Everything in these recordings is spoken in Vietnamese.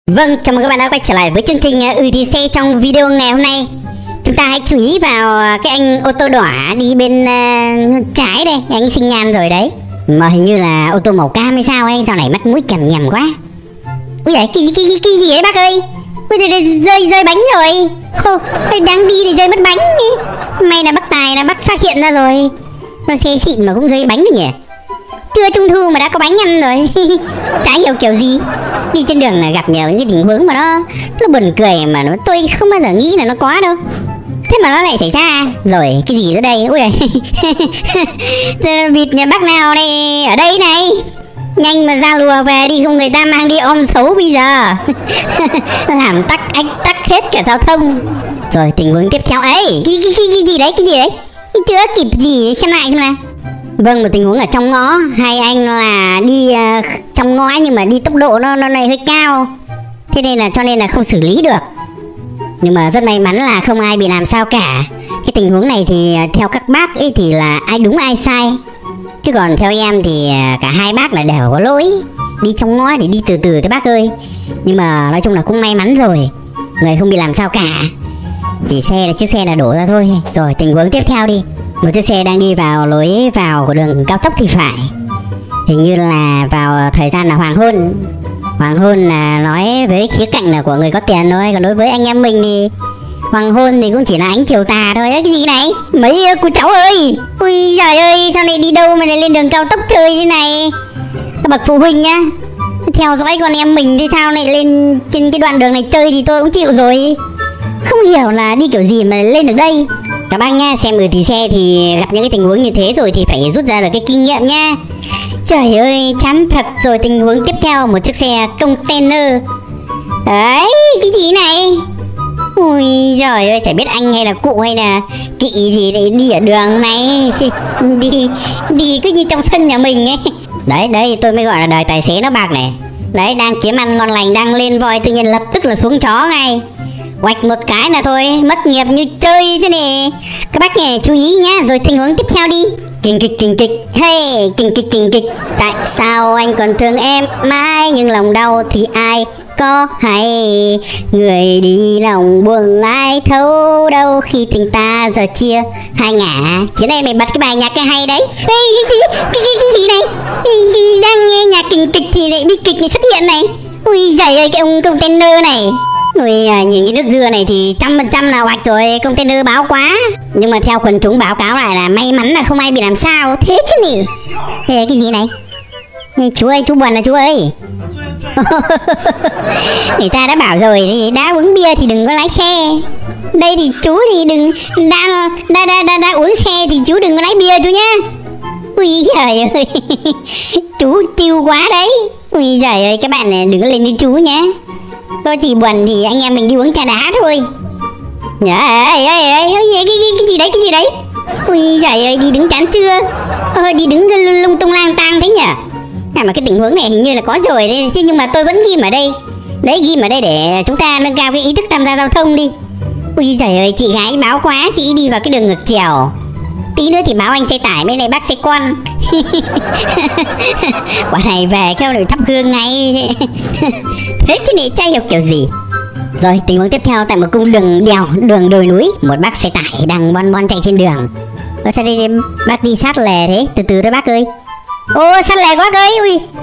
Vâng, chào mừng các bạn đã quay trở lại với chương trình thì xe. Trong video ngày hôm nay chúng ta hãy chú ý vào cái anh ô tô đỏ đi bên trái đây, anh xinh nhan rồi đấy. Mà hình như là ô tô màu cam hay sao ấy, dạo này mắt mũi cằm nhằm quá. Ui giời, cái gì đấy bác ơi? Ui rơi bánh rồi. Đang đi thì rơi mất bánh đi. May là bác Tài là bắt phát hiện ra rồi. Nó xe xịn mà cũng rơi bánh được nhỉ? Chưa trung thu mà đã có bánh ăn rồi. Chả hiểu kiểu gì. Đi trên đường là gặp nhiều những cái tình huống mà nó buồn cười mà tôi không bao giờ nghĩ là nó có đâu. Thế mà nó lại xảy ra. Rồi cái gì nữa đây? Ui vịt nhà bác nào đây ở đây này? Nhanh mà ra lùa về đi, không người ta mang đi ôm xấu bây giờ. Làm tắc hết cả giao thông. Rồi tình huống tiếp theo ấy. Cái gì đấy? Chưa kịp gì, xem lại xem nào. Vâng, một tình huống ở trong ngõ. Hai anh là đi trong ngõ nhưng mà đi tốc độ nó này hơi cao. Thế nên là cho nên là không xử lý được. Nhưng mà rất may mắn là không ai bị làm sao cả. Cái tình huống này thì theo các bác ấy thì là ai đúng ai sai. Chứ còn theo em thì cả hai bác là đều có lỗi. Đi trong ngõ thì đi từ từ thôi bác ơi. Nhưng mà nói chung là cũng may mắn rồi, người không bị làm sao cả. Chỉ chiếc xe là đổ ra thôi. Rồi tình huống tiếp theo đi. Một chiếc xe đang đi vào lối vào của đường cao tốc thì phải. Hình như là vào thời gian là hoàng hôn. Hoàng hôn là nói với khía cạnh là của người có tiền thôi. Còn đối với anh em mình thì hoàng hôn thì cũng chỉ là ánh chiều tà thôi. Cái gì này? Mấy cô cháu ơi! Ui giời ơi, sao này đi đâu mà lại lên đường cao tốc chơi thế này? Các bậc phụ huynh nhá, theo dõi con em mình thì sao này lên trên cái đoạn đường này chơi thì tôi cũng chịu rồi. Không hiểu là đi kiểu gì mà lên được đây. Các bác nha, xem thì xe thì gặp những cái tình huống như thế rồi thì phải rút ra được cái kinh nghiệm nha. Trời ơi, chán thật. Rồi tình huống tiếp theo, một chiếc xe container. Đấy, cái gì này? Ui giời ơi, chả biết anh hay là cụ hay là kỵ gì để đi ở đường này. Đi cứ như trong sân nhà mình ấy. Đấy, tôi mới gọi là đời tài xế nó bạc này. Đấy, đang kiếm ăn ngon lành, đang lên voi tự nhiên lập tức là xuống chó ngay. Quạch một cái là thôi, mất nghiệp như chơi thế này. Các bác này chú ý nhá. Rồi tình huống tiếp theo đi. Kinh kịch. Hey, kinh kịch. Tại sao anh còn thương em mãi nhưng lòng đau thì ai có hay. Người đi lòng buồn ai thấu đâu khi tình ta giờ chia hai ngả. Chứ này mày bật cái bài nhạc cái hay đấy. Cái gì này? Đang nghe nhạc kinh kịch thì lại bi kịch này xuất hiện này. Ui giời ơi, cái ông container này. Ui, nhìn cái nước dưa này thì 100% là oạch rồi, container báo quá. Nhưng mà theo quần chúng báo cáo lại là may mắn là không ai bị làm sao. Thế chứ nhỉ? Cái gì này? Chú ơi, chú buồn à chú ơi? Người ta đã bảo rồi, đã uống bia thì đừng có lái xe. Đây thì chú thì đừng đã uống xe thì chú đừng có lái bia chú nhá. Ui trời ơi. Chú tiêu quá đấy. Ui trời ơi, các bạn này đừng có lên với chú nhé. Tôi thì buồn thì anh em mình đi uống trà đá thôi. Cái gì đấy? Ui giời ơi, đi đứng chán chưa? Đi đứng lung tung lang tang thế nhỉ? Mà cái tình huống này hình như là có rồi đấy. Thế nhưng mà tôi vẫn ghim ở đây. Đấy, ghim ở đây để chúng ta nâng cao cái ý thức tham gia giao thông đi. Ui giời ơi, chị gái báo quá, chị đi vào cái đường ngược chiều. Tí nữa thì báo anh xe tải bên này bắt xe con. Quả này về theo đuổi thắp hương ngay. Thế chứ này chả hiểu kiểu gì. Rồi tình huống tiếp theo, tại một cung đường đèo, đường đồi núi, một bác xe tải đang bon chạy trên đường. Sao đây bác đi sát lề thế? Từ từ thôi bác ơi. Ô sát lề quá ơi.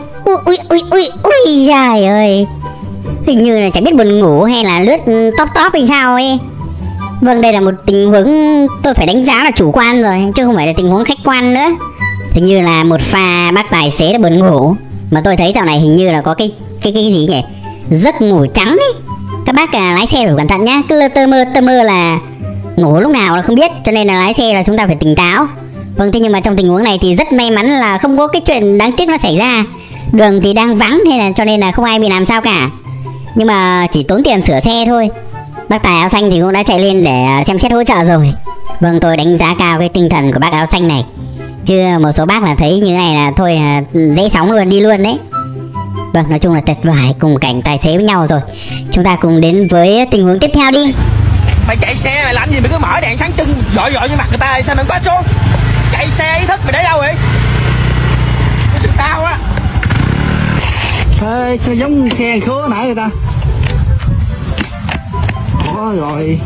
Ui trời ơi. Hình như là chẳng biết buồn ngủ hay là lướt top hay sao ấy. Vâng, đây là một tình huống tôi phải đánh giá là chủ quan rồi, chứ không phải là tình huống khách quan nữa. Hình như là một pha bác tài xế đã buồn ngủ. Mà tôi thấy dạo này hình như là có cái gì nhỉ? Giấc ngủ trắng ấy. Các bác lái xe phải cẩn thận nhá. Cứ tơ mơ là ngủ lúc nào là không biết. Cho nên là lái xe là chúng ta phải tỉnh táo. Vâng, thế nhưng mà trong tình huống này thì rất may mắn là không có cái chuyện đáng tiếc nó xảy ra. Đường thì đang vắng cho nên là không ai bị làm sao cả. Nhưng mà chỉ tốn tiền sửa xe thôi. Bác tài áo xanh thì cũng đã chạy lên để xem xét hỗ trợ rồi. Vâng, tôi đánh giá cao cái tinh thần của bác áo xanh này. Chứ một số bác là thấy như thế này là thôi là dễ sóng luôn, đi luôn đấy. Vâng, nói chung là tuyệt vời, cùng cảnh tài xế với nhau rồi. Chúng ta cùng đến với tình huống tiếp theo đi. Mày chạy xe mày làm gì mày cứ mở đèn sáng trưng dội như mặt người ta, sao mày có xuống? Chạy xe ý thức mày để đâu vậy? Tao á. Ê, sao giống xe khứa nãy người ta. Có rồi.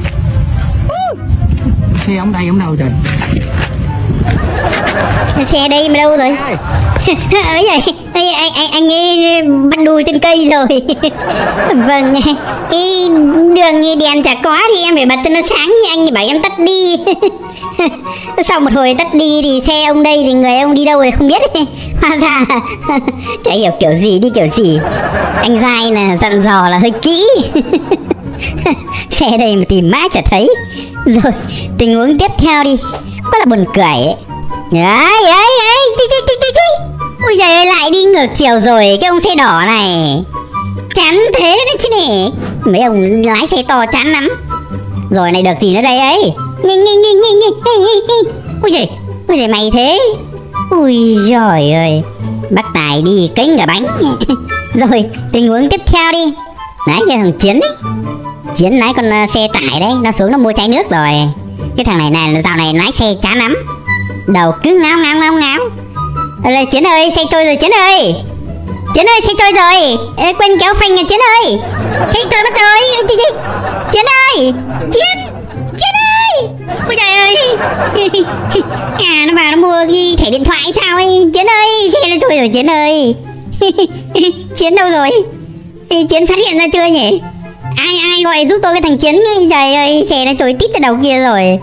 Xe ông đây ông đâu trời. Xe đây mà đâu rồi? Ấy vậy, anh ấy bắt đuôi trên cây rồi. Vâng, cái đường đèn chả có thì em phải bật cho nó sáng, thì anh thì bảo em tắt đi. Sau một hồi tắt đi thì xe ông đây thì người ông đi đâu rồi không biết. Hóa ra là chả hiểu kiểu gì đi kiểu gì. Anh dai là dặn dò là hơi kỹ. Xe đây mà tìm mãi chả thấy. Rồi tình huống tiếp theo đi, quá là buồn cười ấy. Ấy, ui giời ơi, lại đi ngược chiều rồi cái ông xe đỏ này. Chán thế đấy chứ nè. Mấy ông lái xe to chán lắm. Rồi này được gì nữa đây ấy. Ui giời mày thế. Ui giời ơi, bác Tài đi kính cả bánh. Rồi tình huống tiếp theo đi. Đấy cái thằng Chiến ấy. Chiến lái con xe tải đấy, nó xuống nó mua chai nước rồi. Cái thằng này dạo này lái xe chán lắm. Đầu cứ ngáo. Chiến ơi, xe trôi rồi Chiến ơi. Chiến ơi, xe trôi rồi. Quên kéo phanh à Chiến ơi. Xe trôi mất rồi. Chiến ơi. Chiến ơi. Ôi trời ơi. Nó vào nó mua cái thẻ điện thoại sao ấy. Chiến ơi, xe nó trôi rồi Chiến ơi. Chiến đâu rồi? Chiến phát hiện ra chưa nhỉ? Ai gọi giúp tôi cái thằng Chiến ấy. Trời ơi, xe nó trôi tít từ đầu kia rồi.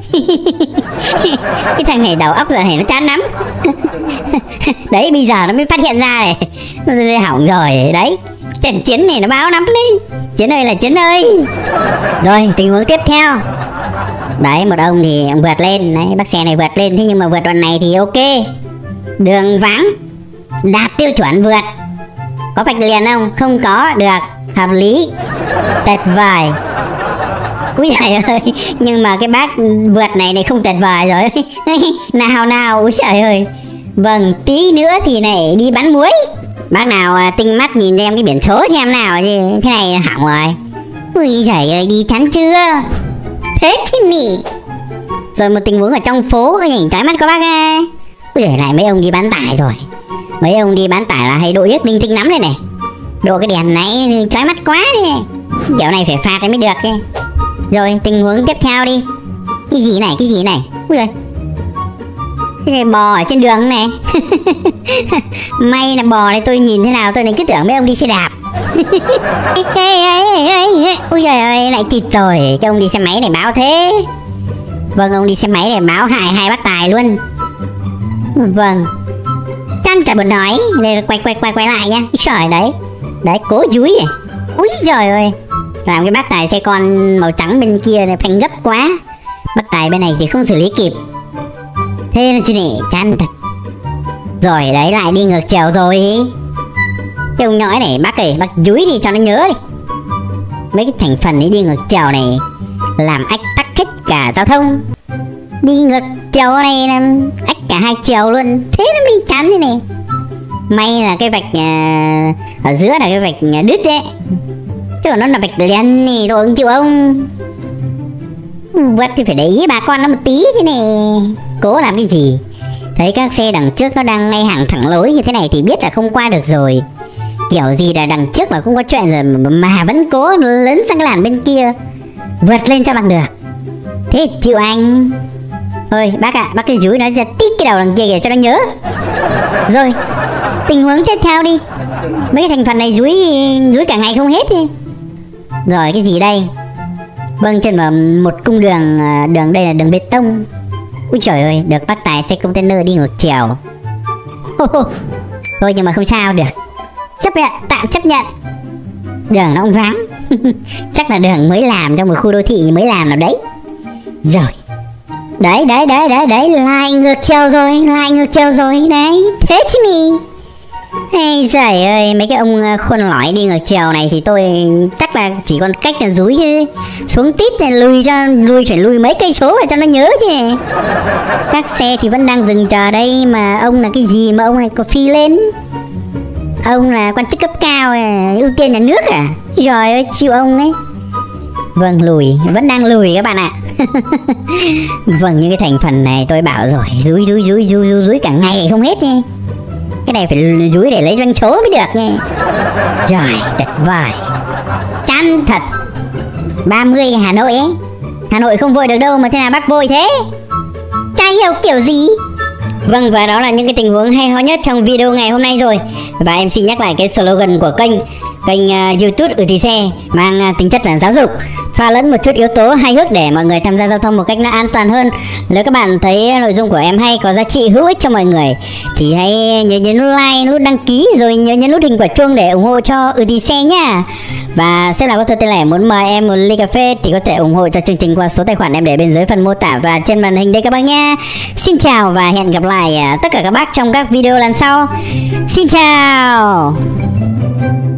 Cái thằng này đầu óc giờ này nó chán lắm. Đấy bây giờ nó mới phát hiện ra này. Nó hỏng rồi đấy. Thằng Chiến này nó báo lắm đấy. Chiến ơi là Chiến ơi. Rồi tình huống tiếp theo. Đấy một ông thì ông vượt lên. Đấy bác xe này vượt lên. Thế nhưng mà vượt đoạn này thì ok. Đường vắng, đạt tiêu chuẩn vượt. Có vạch liền không? Không có, được. Hợp lý, tuyệt vời. Úi trời ơi, nhưng mà cái bác vượt này không tuyệt vời rồi. Nào, úi trời ơi. Vâng, tí nữa thì này đi bán muối. Bác nào tinh mắt nhìn em cái biển số xem nào chứ. Thế này hỏng rồi. Ui trời ơi, đi chán chưa? Thế chứ nhỉ. Rồi một tình huống ở trong phố nhìn trái mắt các bác. Ui trời, lại mấy ông đi bán tải rồi. Mấy ông đi bán tải là hay đội biết linh tinh lắm đây này. Độ cái đèn này chói mắt quá đi. Kiểu này phải phạt mới được ấy. Rồi tình huống tiếp theo đi. Cái gì này? Ui giời. Cái này bò ở trên đường này. May là bò này tôi nhìn thế nào tôi lại cứ tưởng mấy ông đi xe đạp. Ui giời ơi, lại kịp rồi. Cái ông đi xe máy này báo thế. Vâng, ông đi xe máy này báo hại hai bác Tài luôn. Vâng, chăn chả buồn nói. Đây quay lại nha. Trời đấy. Đấy cố dúi này. Úi giời ơi, làm cái bác Tài xe con màu trắng bên kia này phanh gấp quá. Bác Tài bên này thì không xử lý kịp. Thế là chứ này chán thật. Rồi đấy lại đi ngược chiều rồi. Cái ông nói này bác ơi, bác dúi đi cho nó nhớ đi. Mấy cái thành phần ấy đi ngược chiều này làm ách tắc hết cả giao thông. Đi ngược chiều này làm ách cả hai chiều luôn. Thế nó mới chán thế này. May là cái vạch ở giữa là cái vạch đứt đấy. Chứ nó là vạch đen này rồi chịu ông. Vượt thì phải để ý bà con nó một tí thế này. Cố làm cái gì. Thấy các xe đằng trước nó đang ngay hàng thẳng lối như thế này thì biết là không qua được rồi. Kiểu gì là đằng trước mà cũng có chuyện rồi mà vẫn cố lấn sang cái làn bên kia, vượt lên cho bằng được. Thế chịu anh. Thôi bác ạ, bác cái dúi nó ra tít cái đầu đằng kia kìa cho nó nhớ. Rồi tình huống tiếp theo đi. Mấy cái thành phần này dúi cả ngày không hết đi. Rồi cái gì đây? Vâng, trên một cung đường. Đường đây là đường bê tông. Úi trời ơi, được bác Tài xe container đi ngược chiều. Thôi nhưng mà không sao được. Chấp nhận, tạm chấp nhận. Đường nó cũng vắng. Chắc là đường mới làm trong một khu đô thị mới làm nào đấy. Rồi đấy lại ngược chiều rồi đấy. Thế chứ nhỉ. Ây giời ơi, mấy cái ông khôn lõi đi ngược chiều này thì tôi chắc là chỉ còn cách là dúi xuống tít này, phải lùi mấy cây số để cho nó nhớ chứ. Các xe thì vẫn đang dừng chờ đây mà ông là cái gì mà ông này có phi lên. Ông là quan chức cấp cao ưu tiên nhà nước à? Trời ơi, chịu ông ấy. Vâng, vẫn đang lùi các bạn ạ. Vâng, những cái thành phần này tôi bảo rồi, dúi cả ngày không hết đi. Cái này phải dúi để lấy doanh số mới được nghe. Trời tuyệt vời. Chán thật. 30 Hà Nội ấy. Hà Nội không vội được đâu mà thế nào bác vội thế? Chả hiểu kiểu gì. Vâng, và đó là những cái tình huống hay ho nhất trong video ngày hôm nay rồi. Và em xin nhắc lại cái slogan của kênh YouTube thì xe mang tính chất là giáo dục, pha lẫn một chút yếu tố hài hước để mọi người tham gia giao thông một cách nó an toàn hơn. Nếu các bạn thấy nội dung của em hay, có giá trị hữu ích cho mọi người thì hãy nhớ nhấn nút like, nút đăng ký, rồi nhớ nhấn nút hình quả chuông để ủng hộ cho thì xe nhá. Và sếp nào có tên lẻ muốn mời em một ly cà phê thì có thể ủng hộ cho chương trình qua số tài khoản em để bên dưới phần mô tả và trên màn hình đây các bác nha. Xin chào và hẹn gặp lại tất cả các bác trong các video lần sau. Xin chào.